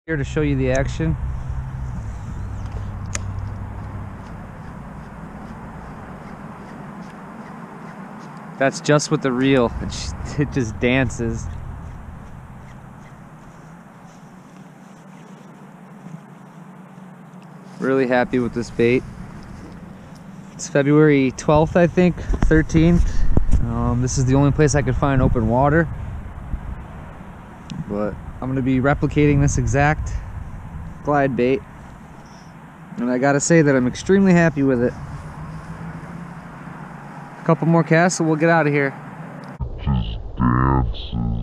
Here to show you the action. That's just with the reel. It just dances. Really happy with this bait. It's February 12th, I think, 13th. This is the only place I could find open water. But I'm going to be replicating this exact glide bait. And I gotta say that I'm extremely happy with it. A couple more casts and we'll get out of here. Just dances.